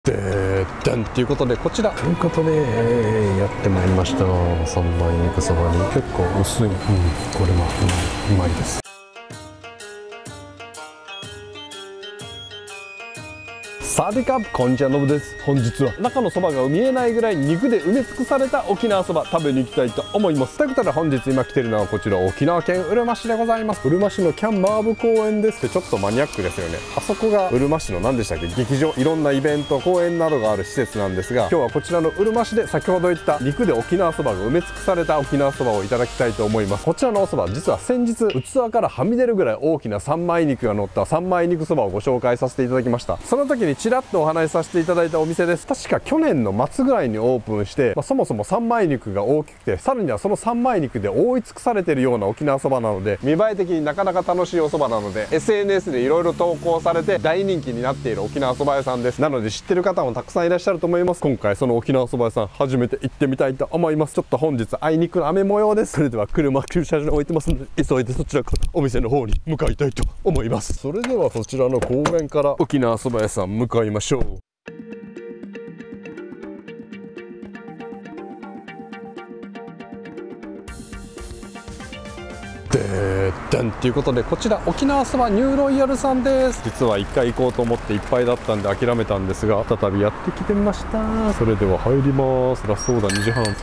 でんっていうことで、こちらということで、やってまいりました三枚肉そばに結構薄い、これはうまいです。サワディーカップ、こんにちは、のぶです。本日は中のそばが見えないぐらい肉で埋め尽くされた沖縄そば食べに行きたいと思います。ということで本日今来てるのはこちら沖縄県うるま市でございます。うるま市のキャンマーブ公園です。ちょっとマニアックですよね。あそこがうるま市の何でしたっけ、劇場、いろんなイベント公演などがある施設なんですが、今日はこちらのうるま市で先ほど言った肉で沖縄そばが埋め尽くされた沖縄そばをいただきたいと思います。こちらのおそば、実は先日器からはみ出るぐらい大きな三枚肉が乗った三枚肉そばをご紹介させていただきました。その時にちらっとお話しさせていただいたお店です。確か去年の末ぐらいにオープンして、そもそも三枚肉が大きくて、さらにはその三枚肉で覆い尽くされているような沖縄そばなので、見栄え的になかなか楽しいおそばなので SNS でいろいろ投稿されて大人気になっている沖縄そば屋さんです。なので知ってる方もたくさんいらっしゃると思います。今回その沖縄そば屋さん初めて行ってみたいと思います。ちょっと本日あいにくの雨模様です。それでは車駐車場に置いてますので、急いでそちらからお店の方に向かいたいと思います。それではそちらの公園から沖縄そば屋さん向かいましょう。でんっていうことで、こちら沖縄そばニューロイヤルさんです。実は1回行こうと思っていっぱいだったんで諦めたんですが、再びやってきてみました。それでは入ります。ラストオーダー2時半。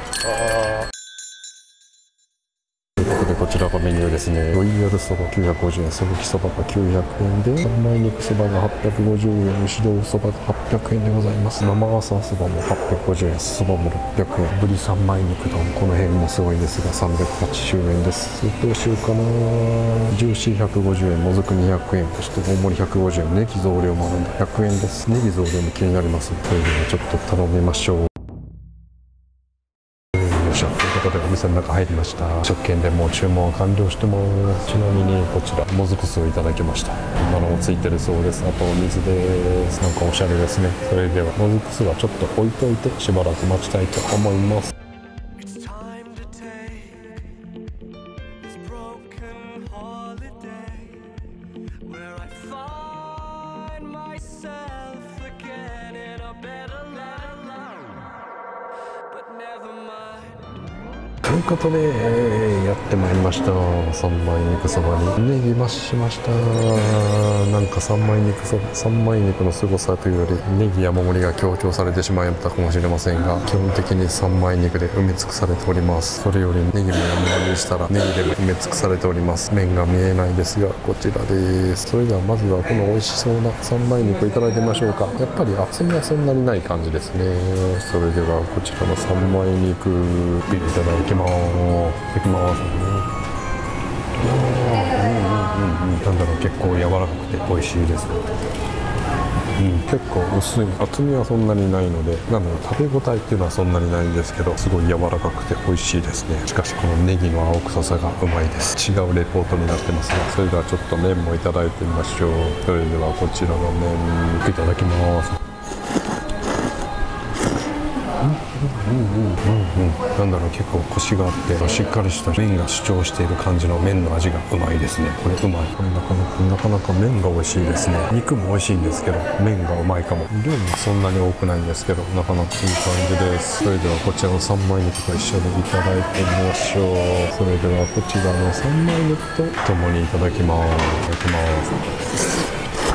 ということでこちらがメニューですね。ロイヤルそば950円、そばきそばが900円で、三枚肉そばが850円、牛豆腐そばが800円でございます。生朝そばも850円、そばも600円、ぶり三枚肉丼、この辺もすごいですが380円です。どうしようかな。ジューシー150円、もずく200円、そして大盛り150円、ネギ増量もあるんで100円です。ネギ増量も気になります。それではちょっと頼みましょう。ということでお店の中入りました。食券でもう注文は完了してます。ちなみにこちらもずく酢をいただきました。こんなのもついてるそうです。あとお水です。なんかおしゃれですね。それではもずく酢はちょっと置いといてしばらく待ちたいと思います。ということで、やってまいりました三枚肉そばにネギ増しました。なんか三枚肉そば、三枚肉の凄さというよりネギ山盛りが強調されてしまったかもしれませんが、基本的に三枚肉で埋め尽くされております。それよりネギも山盛りにしたらネギで埋め尽くされております。麺が見えないですがこちらです。それではまずはこの美味しそうな三枚肉いただいてみましょうか。やっぱり厚みはそんなにない感じですね。それではこちらの三枚肉いただきます。なんだろう、結構柔らかくて美味しいです。結構薄い、厚みはそんなにないので、なんだろう、食べ応えっていうのはそんなにないんですけど、すごい柔らかくて美味しいですね。しかしこのネギの青臭さがうまいです。違うレポートになってますが、それではちょっと麺もいただいてみましょう。それではこちらの麺いただきます。なんだろう、結構コシがあってしっかりした麺が主張している感じの麺の味がうまいですね。これうまい。これなかなか麺が美味しいですね。肉も美味しいんですけど麺がうまいかも。量もそんなに多くないんですけどなかなかいい感じです。それではこちらの三枚肉と一緒にいただいてみましょう。それではこちらの三枚肉と共にいただきます。いただきます。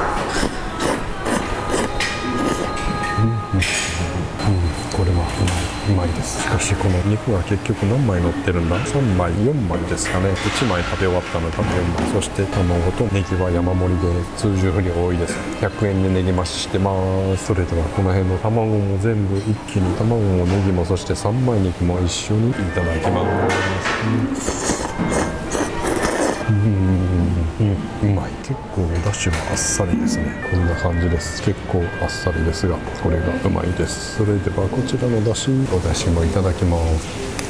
これはうまいです。しかしこの肉は結局何枚乗ってるんだ。3枚4枚ですかね。1枚食べ終わったので4枚、そして卵とネギは山盛りで通常より多いです。100円でネギ増ししてます。それではこの辺の卵も全部一気に、卵もネギもそして三枚肉も一緒にいただきます。うまい。結構お出汁はあっさりですね。こんな感じです。結構あっさりですがこれがうまいです。それではこちらのお出汁もいただきます。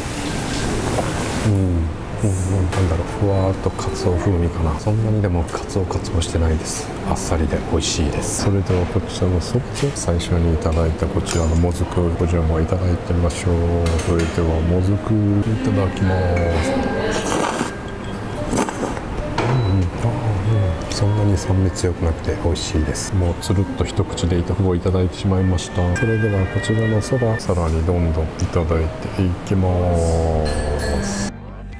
なんだろう、ふわーっとカツオ風味かな。そんなにでもカツオしてないです。あっさりで美味しいです。それではこちらのそばと最初にいただいたこちらのもずく、こちらもいただいてみましょう。それではもずくいただきます。 そんなに酸味強くなくて美味しいです。もうつるっと一口でほぼいただいてしまいました。それではこちらのそばさらにどんどんいただいていきます。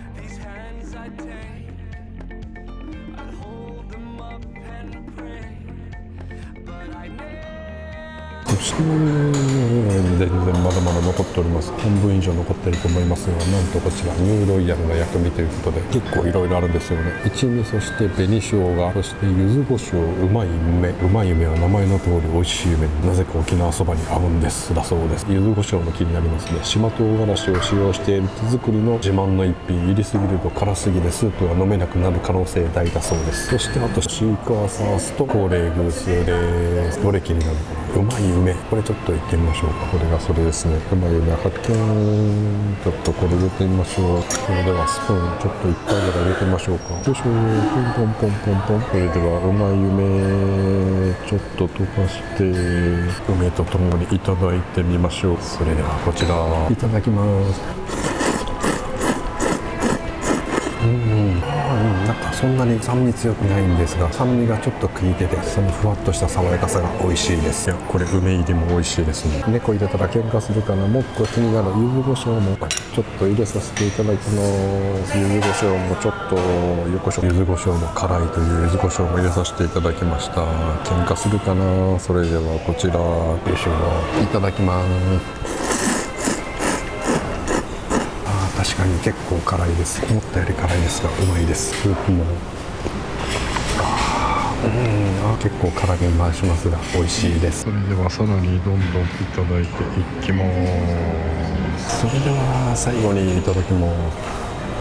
全然まだまだ残っております。半分以上残っていると思いますが、なんとこちらニューロイヤルの薬味ということで結構いろいろあるんですよね。一味、そして紅生姜、そして柚子胡椒、うまい梅。うまい梅は名前の通り美味しい梅になぜか沖縄そばに合うんですだそうです。柚子胡椒も気になりますね。島唐辛子を使用している手作りの自慢の一品。入りすぎると辛すぎでスープが飲めなくなる可能性大だそうです。そしてあとシークワーサースと高麗グースです。どれ気になるかな。うまい梅、これちょっといってみましょうか。これがそれですね。うまい梅発見。ちょっとこれ入れてみましょう。それではスプーンちょっと1杯ぐらい入れてみましょうか。よいしょ。ポンポンポンポンポン。それではうまい梅ちょっと溶かして梅とともにいただいてみましょう。それではこちらいただきます。なんかそんなに酸味強くないんですが、酸味がちょっと効いてて、そのふわっとした爽やかさが美味しいです。いや、これ梅入りも美味しいですね。猫入れたら喧嘩するかな。もっと気になる柚子胡椒もちょっと入れさせていただきます。柚子胡椒もちょっとよこしょ。柚子胡椒も辛いという柚子胡椒も入れさせていただきました。喧嘩するかな。それではこちら、よいしょ、いただきます。確かに結構辛いです。思ったより辛いですがうまいです。スープも結構辛み増しますが美味しいです。それではさらにどんどんいただいていきます。それでは最後にいただきます。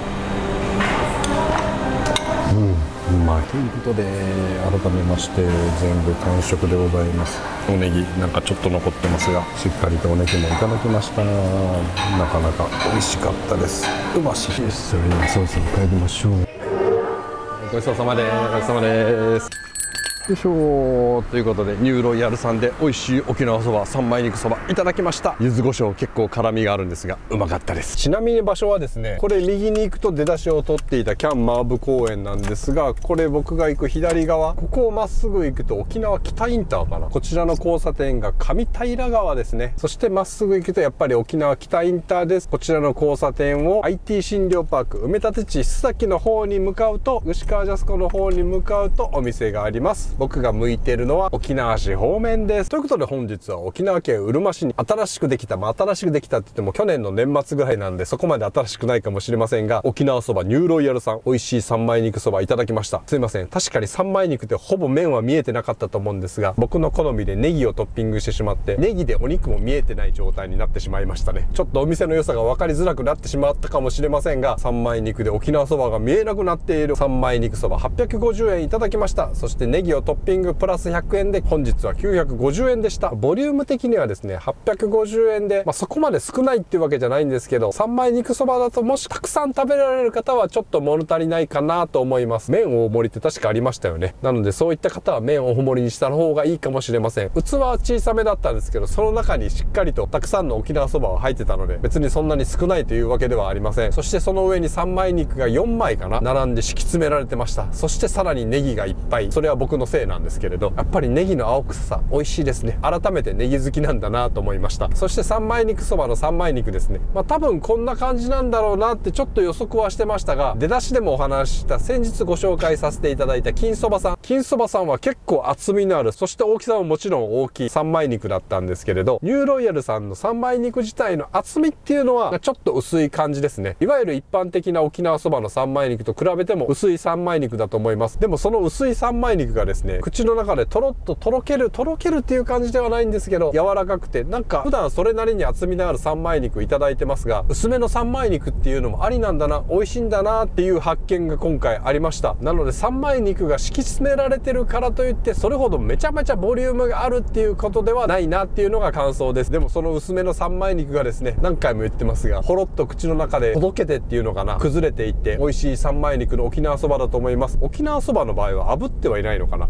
うまいということで、改めまして全部完食でございます。おネギなんかちょっと残ってますが、しっかりとおネギもいただきました。なかなか美味しかったです。うましいです。それではそろそろ帰りましょう。ごちそうさまです。ごちそうさまです。よいしょということで、ニューロイヤルさんで美味しい沖縄そば三枚肉そばいただきました。柚子胡椒結構辛みがあるんですがうまかったです。ちなみに場所はですね、これ右に行くと出だしを取っていたキャンマーブ公園なんですが、これ僕が行く左側、ここをまっすぐ行くと沖縄北インターかな、こちらの交差点が上平川ですね。そしてまっすぐ行くとやっぱり沖縄北インターです。こちらの交差点を IT 診療パーク埋め立て地須崎の方に向かうと、牛川ジャスコの方に向かうとお店があります。僕が向いているのは沖縄市方面です。ということで本日は沖縄県うるま市に新しくできた、新しくできたって言っても去年の年末ぐらいなんでそこまで新しくないかもしれませんが、沖縄そばニューロイヤルさん、美味しい三枚肉そばいただきました。すいません、確かに三枚肉ってほぼ麺は見えてなかったと思うんですが、僕の好みでネギをトッピングしてしまって、ネギでお肉も見えてない状態になってしまいましたね。ちょっとお店の良さが分かりづらくなってしまったかもしれませんが、三枚肉で沖縄そばが見えなくなっている三枚肉そば850円いただきました。そしてネギをトッピングプラス100円で本日は950円でした。ボリューム的にはですね850円で、そこまで少ないっていうわけじゃないんですけど、三枚肉そばだともしたくさん食べられる方はちょっと物足りないかなと思います。麺大盛りって確かありましたよね。なのでそういった方は麺大盛りにした方がいいかもしれません。器は小さめだったんですけど、その中にしっかりとたくさんの沖縄そばは入ってたので、別にそんなに少ないというわけではありません。そしてその上に三枚肉が4枚かな並んで敷き詰められてました。そしてさらにネギがいっぱい。それは僕のせいなんですけれど、やっぱりネギの青臭さ美味しいですね。改めてネギ好きなんだなと思いました。そして三枚肉そばの三枚肉ですね、多分こんな感じなんだろうなってちょっと予測はしてましたが、出だしでもお話しした先日ご紹介させていただいた金そばさん、金そばさんは結構厚みのある、そして大きさももちろん大きい三枚肉だったんですけれど、ニューロイヤルさんの三枚肉自体の厚みっていうのはちょっと薄い感じですね。いわゆる一般的な沖縄そばの三枚肉と比べても薄い三枚肉だと思います。でもその薄い三枚肉がですね、口の中でとろっととろけるっていう感じではないんですけど、柔らかくてなんか普段それなりに厚みのある三枚肉いただいてますが、薄めの三枚肉っていうのもありなんだな、美味しいんだなっていう発見が今回ありました。なので三枚肉が敷き詰められてるからといってそれほどめちゃめちゃボリュームがあるっていうことではないなっていうのが感想です。でもその薄めの三枚肉がですね、何回も言ってますが、ほろっと口の中でほどけてっていうのかな、崩れていって美味しい三枚肉の沖縄そばだと思います。沖縄そばの場合は炙ってはいないのかな、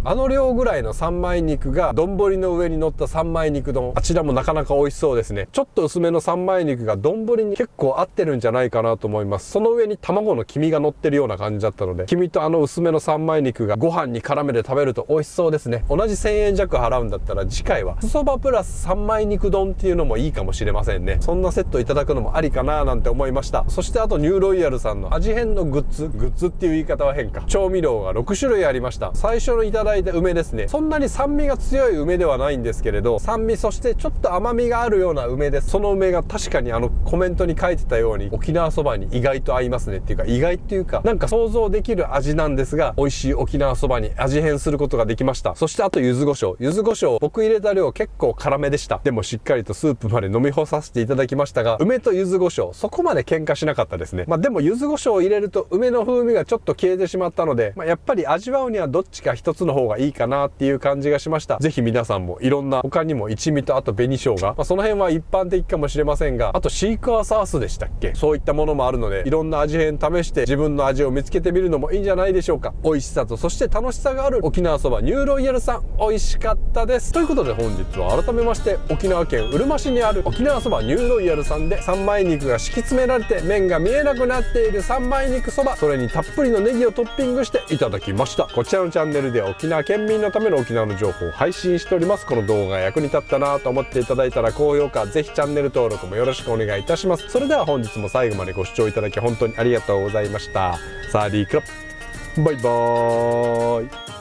あの量ぐらいの三枚肉が丼の上に乗った三枚肉丼、あちらもなかなか美味しそうですね。ちょっと薄めの三枚肉が丼に結構合ってるんじゃないかなと思います。その上に卵の黄身が乗ってるような感じだったので、黄身とあの薄めの三枚肉がご飯に絡めて食べると美味しそうですね。同じ1000円弱払うんだったら次回は酢そばプラス三枚肉丼っていうのもいいかもしれませんね。そんなセットいただくのもありかななんて思いました。そしてあとニューロイヤルさんの味変のグッズっていう言い方は変か、調味料が6種類ありました。最初のいただいた梅ですね、そんなに酸味が強い梅ではないんですけれど、酸味そしてちょっと甘みがあるような梅です。その梅が確かにコメントに書いてたように沖縄そばに意外と合いますねっていうか、意外っていうかなんか想像できる味なんですが、美味しい沖縄そばに味変することができました。そしてあと柚子胡椒僕入れた量結構辛めでした。でもしっかりとスープまで飲み干させていただきましたが、梅と柚子胡椒そこまで喧嘩しなかったですね。でも柚子胡椒を入れると梅の風味がちょっと消えてしまったので、やっぱり味わうにはどっちか一つの方がいいかなっていう感じがしました。ぜひ皆さんもいろんな、他にも一味とあと紅生姜、その辺は一般的かもしれませんが、あとシークワーサースでしたっけ、そういったものもあるので、いろんな味変試して自分の味を見つけてみるのもいいんじゃないでしょうか。美味しさとそして楽しさがある沖縄そばニューロイヤルさん、美味しかったです。ということで本日は改めまして沖縄県うるま市にある沖縄そばニューロイヤルさんで三枚肉が敷き詰められて麺が見えなくなっている三枚肉そば、それにたっぷりのネギをトッピングしていただきました。こちらのチャンネルでは沖縄県民のための沖縄の情報を配信しております。この動画が役に立ったなと思っていただいたら高評価、ぜひチャンネル登録もよろしくお願いいたします。それでは本日も最後までご視聴いただき本当にありがとうございました。サーディークラップ、バイバーイ。